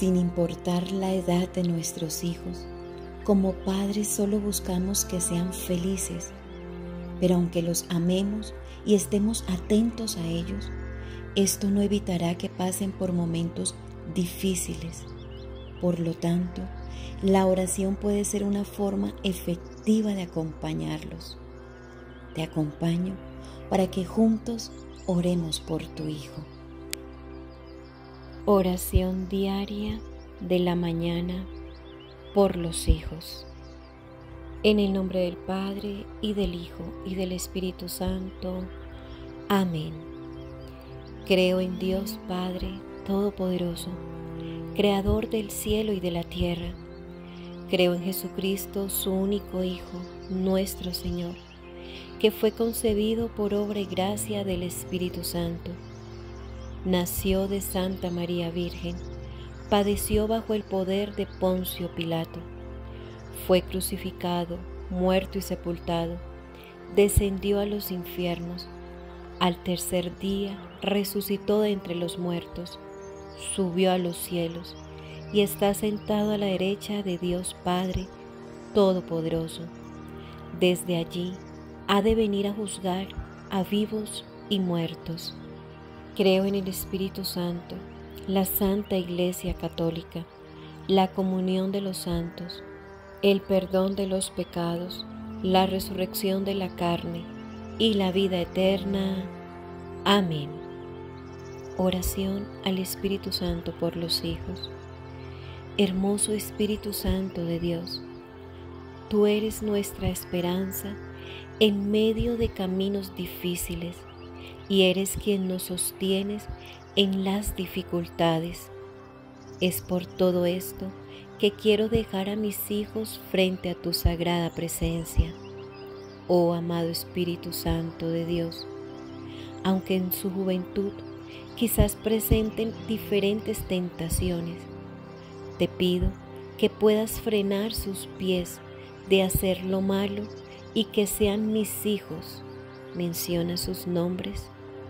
Sin importar la edad de nuestros hijos, como padres solo buscamos que sean felices, pero aunque los amemos y estemos atentos a ellos, esto no evitará que pasen por momentos difíciles. Por lo tanto, la oración puede ser una forma efectiva de acompañarlos. Te acompaño para que juntos oremos por tu hijo. Oración diaria de la mañana por los hijos. En el nombre del Padre, y del Hijo, y del Espíritu Santo. Amén. Creo en Dios Padre Todopoderoso, Creador del cielo y de la tierra. Creo en Jesucristo, su único Hijo, nuestro Señor, que fue concebido por obra y gracia del Espíritu Santo. Nació de Santa María Virgen, padeció bajo el poder de Poncio Pilato, fue crucificado, muerto y sepultado, descendió a los infiernos, al tercer día resucitó de entre los muertos, subió a los cielos y está sentado a la derecha de Dios Padre Todopoderoso. Desde allí ha de venir a juzgar a vivos y muertos. Creo en el Espíritu Santo, la Santa Iglesia Católica, la comunión de los santos, el perdón de los pecados, la resurrección de la carne y la vida eterna. Amén. Oración al Espíritu Santo por los hijos. Hermoso Espíritu Santo de Dios, tú eres nuestra esperanza en medio de caminos difíciles y eres quien nos sostienes en las dificultades. Es por todo esto que quiero dejar a mis hijos frente a tu sagrada presencia. Oh amado Espíritu Santo de Dios, aunque en su juventud quizás presenten diferentes tentaciones, te pido que puedas frenar sus pies de hacer lo malo y que sean mis hijos. Menciona sus nombres.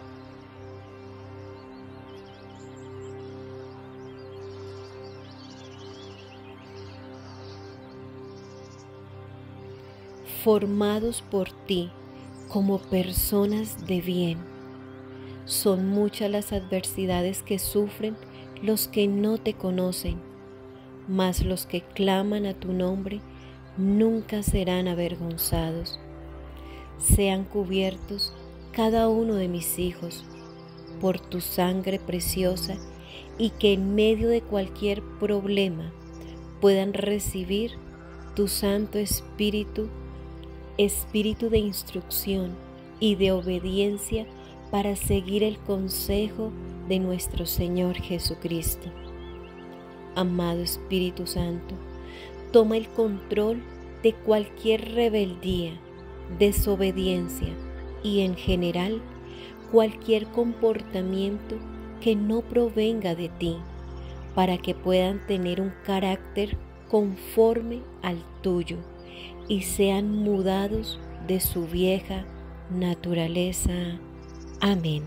Formados por ti como personas de bien. Son muchas las adversidades que sufren los que no te conocen, mas los que claman a tu nombre nunca serán avergonzados. Sean cubiertos cada uno de mis hijos por tu sangre preciosa y que en medio de cualquier problema puedan recibir tu Santo Espíritu, Espíritu de instrucción y de obediencia para seguir el consejo de nuestro Señor Jesucristo. Amado Espíritu Santo, toma el control de cualquier rebeldía, desobediencia y en general cualquier comportamiento que no provenga de ti, para que puedan tener un carácter conforme al tuyo y sean mudados de su vieja naturaleza. Amén.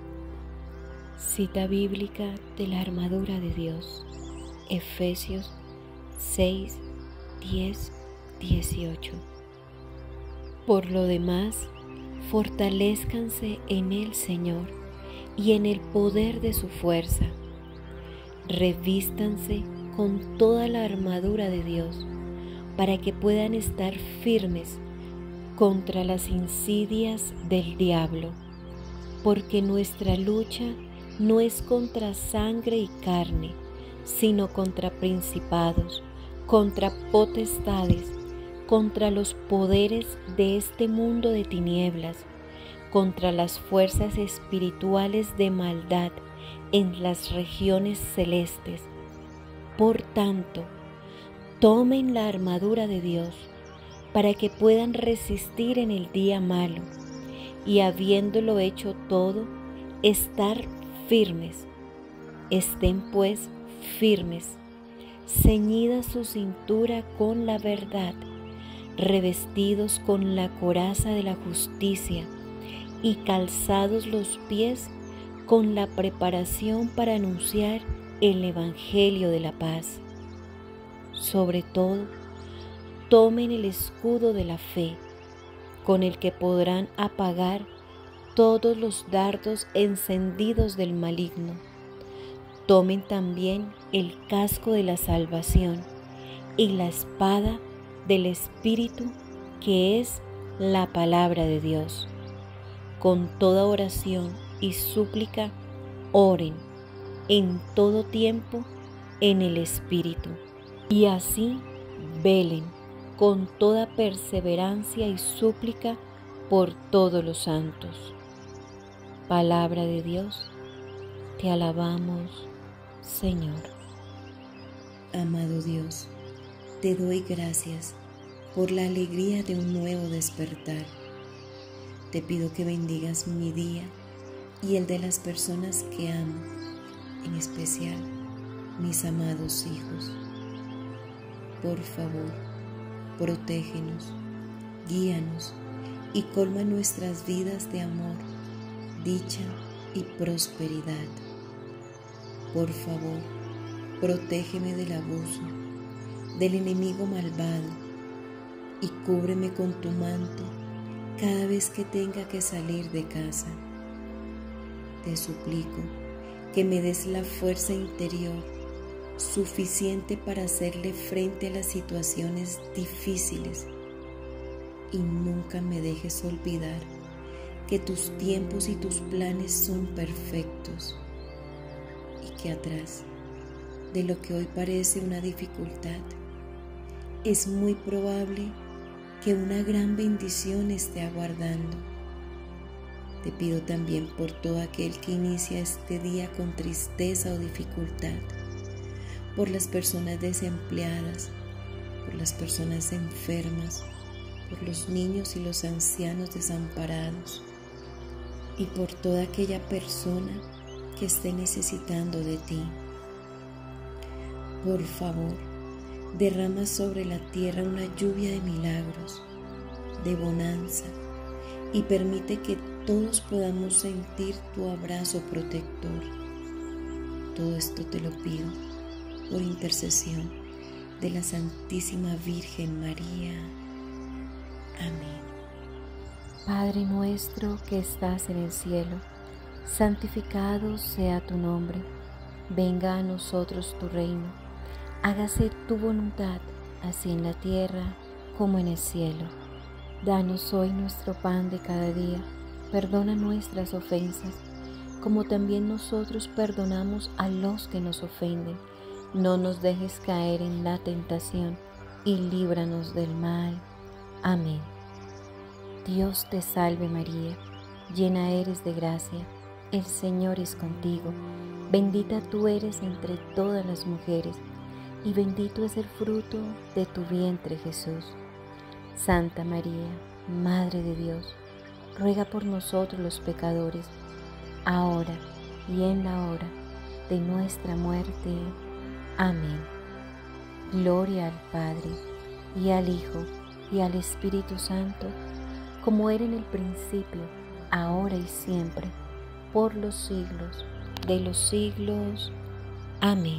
Cita bíblica de la armadura de Dios, Efesios 6, 10, 18. Por lo demás, fortalézcanse en el Señor y en el poder de su fuerza. Revístanse con toda la armadura de Dios para que puedan estar firmes contra las insidias del diablo, porque nuestra lucha no es contra sangre y carne, sino contra principados, contra potestades, contra los poderes de este mundo de tinieblas, contra las fuerzas espirituales de maldad en las regiones celestes. Por tanto, tomen la armadura de Dios para que puedan resistir en el día malo y, habiéndolo hecho todo, estar firmes. Estén pues firmes, ceñida su cintura con la verdad, revestidos con la coraza de la justicia y calzados los pies con la preparación para anunciar el Evangelio de la paz. Sobre todo, tomen el escudo de la fe, con el que podrán apagar todos los dardos encendidos del maligno. Tomen también el casco de la salvación y la espada del Espíritu, que es la palabra de Dios. Con toda oración y súplica, oren en todo tiempo en el Espíritu, y así velen con toda perseverancia y súplica por todos los santos. Palabra de Dios, te alabamos, Señor. Amado Dios, te doy gracias por la alegría de un nuevo despertar. Te pido que bendigas mi día y el de las personas que amo, en especial mis amados hijos. Por favor, protégenos, guíanos y colma nuestras vidas de amor, dicha y prosperidad. Por favor, protégeme del abuso, del enemigo malvado, y cúbreme con tu manto cada vez que tenga que salir de casa. Te suplico que me des la fuerza interior suficiente para hacerle frente a las situaciones difíciles, y nunca me dejes olvidar que tus tiempos y tus planes son perfectos, y que atrás de lo que hoy parece una dificultad, es muy probable que una gran bendición esté aguardando. Te pido también por todo aquel que inicia este día con tristeza o dificultad, por las personas desempleadas, por las personas enfermas, por los niños y los ancianos desamparados, y por toda aquella persona que esté necesitando de ti. Por favor, derrama sobre la tierra una lluvia de milagros, de bonanza, y permite que todos podamos sentir tu abrazo protector. Todo esto te lo pido por intercesión de la Santísima Virgen María. Amén. Padre nuestro que estás en el cielo, santificado sea tu nombre. Venga a nosotros tu reino. Hágase tu voluntad, así en la tierra como en el cielo. Danos hoy nuestro pan de cada día. Perdona nuestras ofensas, como también nosotros perdonamos a los que nos ofenden. No nos dejes caer en la tentación, y líbranos del mal. Amén. Dios te salve María, llena eres de gracia, el Señor es contigo. Bendita tú eres entre todas las mujeres, y bendito es el fruto de tu vientre Jesús. Santa María, Madre de Dios, ruega por nosotros los pecadores, ahora y en la hora de nuestra muerte. Amén. Gloria al Padre, y al Hijo, y al Espíritu Santo, como era en el principio, ahora y siempre, por los siglos de los siglos. Amén.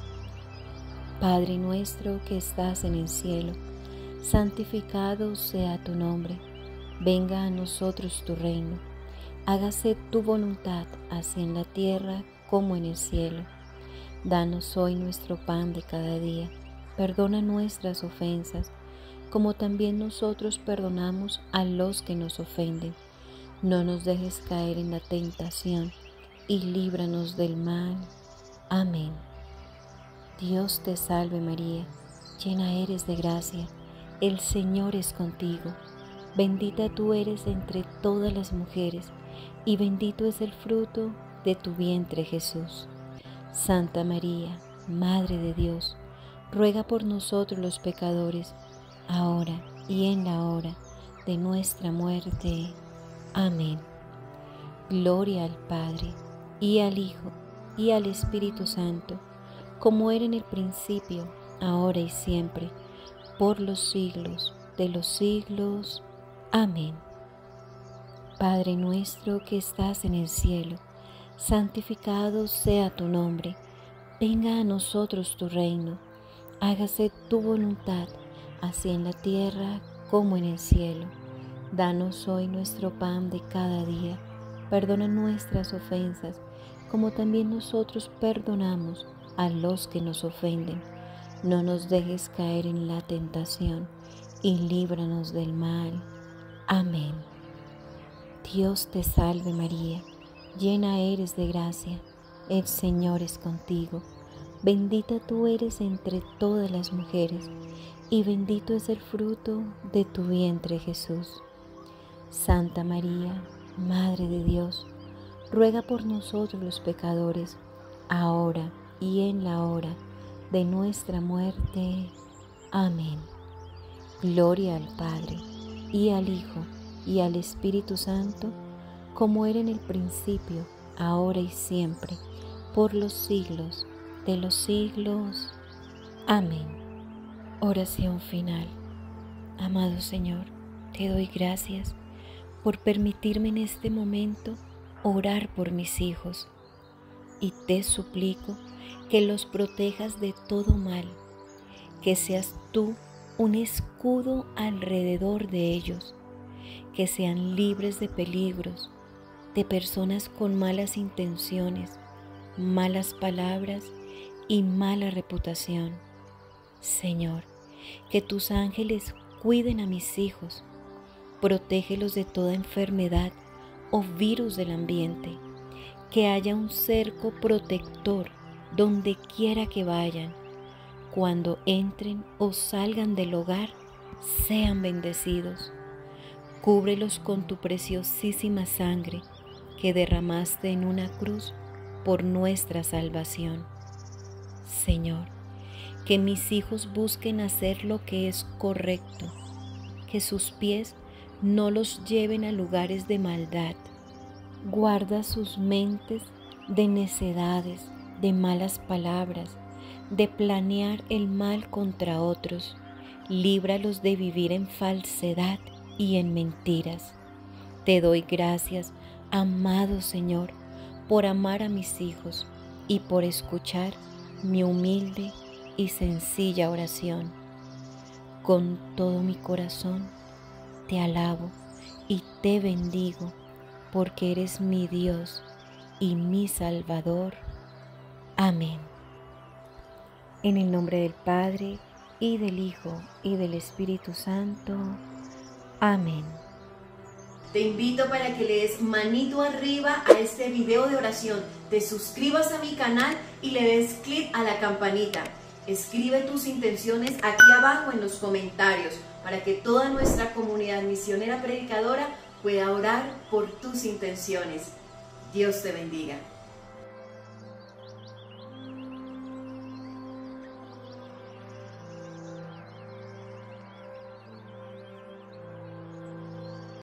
Padre nuestro que estás en el cielo, santificado sea tu nombre. Venga a nosotros tu reino. Hágase tu voluntad, así en la tierra como en el cielo. Danos hoy nuestro pan de cada día. Perdona nuestras ofensas, como también nosotros perdonamos a los que nos ofenden. No nos dejes caer en la tentación, y líbranos del mal. Amén. Dios te salve María, llena eres de gracia, el Señor es contigo. Bendita tú eres entre todas las mujeres, y bendito es el fruto de tu vientre Jesús. Santa María, Madre de Dios, ruega por nosotros los pecadores, ahora y en la hora de nuestra muerte. Amén. Gloria al Padre, y al Hijo, y al Espíritu Santo, como era en el principio, ahora y siempre, por los siglos de los siglos. Amén. Padre nuestro que estás en el cielo, santificado sea tu nombre. Venga a nosotros tu reino, hágase tu voluntad, así en la tierra como en el cielo. Danos hoy nuestro pan de cada día, perdona nuestras ofensas, como también nosotros perdonamos a los que nos ofenden. No nos dejes caer en la tentación, y líbranos del mal. Amén. Dios te salve María, llena eres de gracia, el Señor es contigo. Bendita tú eres entre todas las mujeres, y bendito es el fruto de tu vientre Jesús. Santa María, Madre de Dios, ruega por nosotros los pecadores, ahora y en la hora de nuestra muerte. Amén. Gloria al Padre, y al Hijo, y al Espíritu Santo, como era en el principio, ahora y siempre, por los siglos de los siglos. Amén. Oración final. Amado Señor, te doy gracias por permitirme en este momento orar por mis hijos, y te suplico que los protejas de todo mal, que seas tú un escudo alrededor de ellos, que sean libres de peligros, de personas con malas intenciones, malas palabras y mala reputación. Señor, que tus ángeles cuiden a mis hijos, protégelos de toda enfermedad o virus del ambiente, que haya un cerco protector donde quiera que vayan. Cuando entren o salgan del hogar, sean bendecidos. Cúbrelos con tu preciosísima sangre que derramaste en una cruz por nuestra salvación. Señor, que mis hijos busquen hacer lo que es correcto, que sus pies no los lleven a lugares de maldad. Guarda sus mentes de necedades, de malas palabras, de planear el mal contra otros. Líbralos de vivir en falsedad y en mentiras. Te doy gracias, amado Señor, por amar a mis hijos y por escuchar mi humilde y sencilla oración. Con todo mi corazón te alabo y te bendigo, porque eres mi Dios y mi Salvador. Amén. En el nombre del Padre, y del Hijo, y del Espíritu Santo. Amén. Te invito para que le des manito arriba a este video de oración, te suscribas a mi canal y le des clic a la campanita. Escribe tus intenciones aquí abajo en los comentarios para que toda nuestra comunidad misionera predicadora pueda orar por tus intenciones. Dios te bendiga.